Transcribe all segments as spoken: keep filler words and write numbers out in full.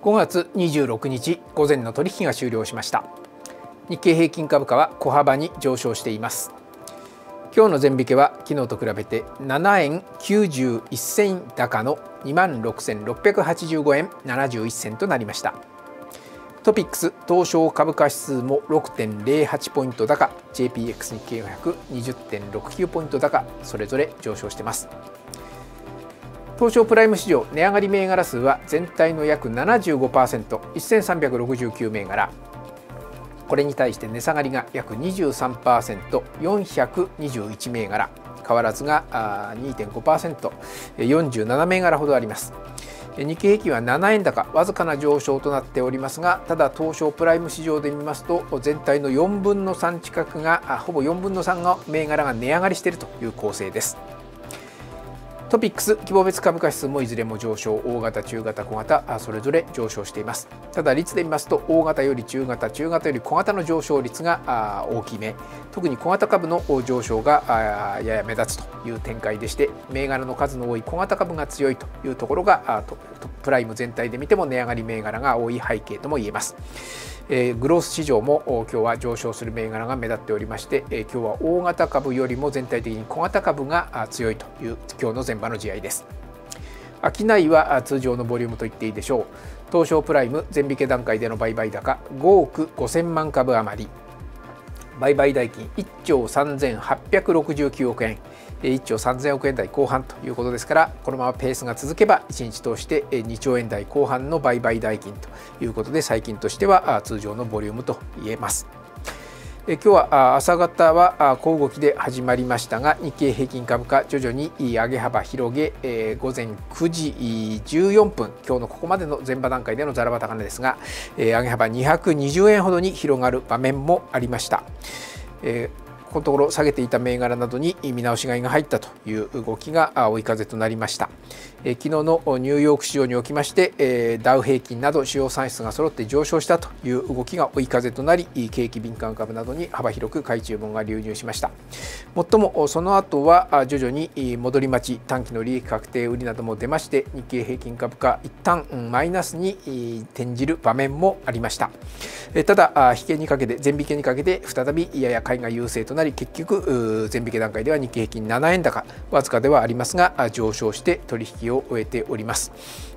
ごがつにじゅうろくにち午前の取引が終了しました。日経平均株価は小幅に上昇しています。今日の前引けは昨日と比べてななえんきゅうじゅういっせん高の にまんろくせんろっぴゃくはちじゅうごえんななじゅういっせんとなりました。トピックス東証株価指数も ろくてんぜろはち ポイント高、 ジェーピーエックス 日経ごひゃく にじゅってんろくきゅう ポイント高、それぞれ上昇しています。東証プライム市場値上がり銘柄数は全体の約 ななじゅうごパーセント、せんさんびゃくろくじゅうきゅう銘柄。これに対して値下がりが約 にじゅうさんパーセント、よんひゃくにじゅういち銘柄。変わらずが にてんごパーセント、よんじゅうなな銘柄ほどあります。日経平均はななえん高、わずかな上昇となっておりますが、ただ東証プライム市場で見ますと全体のよんぶんのさん近くが、ほぼよんぶんのさんの銘柄が値上がりしているという構成です。トピックス規模別株価指数もいずれも上昇、大型、中型、小型それぞれ上昇しています。ただ率で見ますと大型より中型、中型より小型の上昇率が大きめ、特に小型株の上昇がやや目立つという展開でして、銘柄の数の多い小型株が強いというところがプライム全体で見ても値上がり銘柄が多い背景とも言えます。えー、グロース市場も今日は上昇する銘柄が目立っておりまして、えー、今日は大型株よりも全体的に小型株が強いという今日の前場の試合です。商いは通常のボリュームと言っていいでしょう。東証プライム前引け段階での売買高ごおくごせんまん株余り、売買代金いっちょうさんぜんはっぴゃくろくじゅうきゅうおくえん、いっちょうさんぜんおくえん台後半ということですから、このままペースが続けばいちにち通してにちょうえん台後半の売買代金ということで、最近としては通常のボリュームと言えます。今日は朝方は小動きで始まりましたが、日経平均株価徐々に上げ幅広げ、午前くじじゅうよんぷん、今日のここまでの前場段階でのざらば高値ですが、上げ幅にひゃくにじゅうえんほどに広がる場面もありました。このところ下げていた銘柄などに見直し買いが入ったという動きが追い風となりました。え昨日のニューヨーク市場におきまして、えダウ平均など主要産出が揃って上昇したという動きが追い風となり、景気敏感株などに幅広く買い注文が流入しました。もっともその後は徐々に戻り待ち、短期の利益確定売りなども出まして、日経平均株価一旦マイナスに転じる場面もありました。ただ引けにかけて前引けにかけて再びやや買いが優勢となり、結局前引け段階では日経平均ななえん高、わずかではありますが上昇して取引を終えております。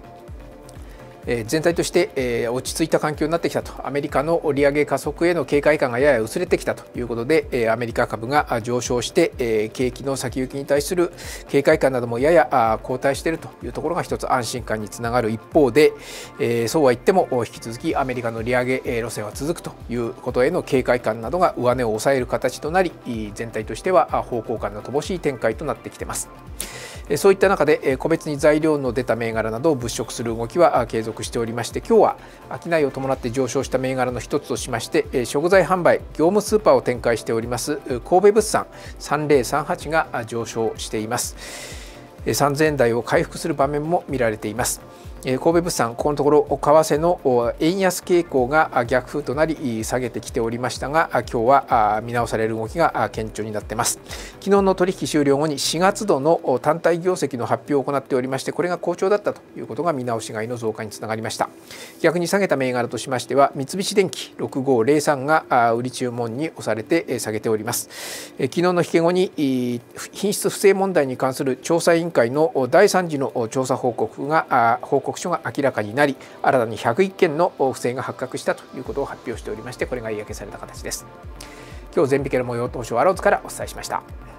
全体として落ち着いた環境になってきたと、アメリカの利上げ加速への警戒感がやや薄れてきたということで、アメリカ株が上昇して景気の先行きに対する警戒感などもやや後退しているというところが一つ安心感につながる一方で、そうは言っても引き続きアメリカの利上げ路線は続くということへの警戒感などが上値を抑える形となり、全体としては方向感の乏しい展開となってきています。そういった中で個別に材料の出た銘柄などを物色する動きは継続しておりまして、今日は商いを伴って上昇した銘柄の一つとしまして、食材販売業務スーパーを展開しております神戸物産さんぜろさんはちが上昇しています。さんぜんえん台を回復する場面も見られています。神戸物産、このところ為替の円安傾向が逆風となり下げてきておりましたが、今日は見直される動きが顕著になっています。昨日の取引終了後にしがつどの単体業績の発表を行っておりまして、これが好調だったということが見直し買いの増加につながりました。逆に下げた銘柄としましては三菱電機ろくごーぜろさんが売り注文に押されて下げております。昨日の引け後に品質不正問題に関する調査委員会のだいさん次の調査報告が報告書が明らかになり、新たにひゃくいっけんの不正が発覚したということを発表しておりまして、これが嫌気された形です。今日前引けの模様を東証アローズからお伝えしました。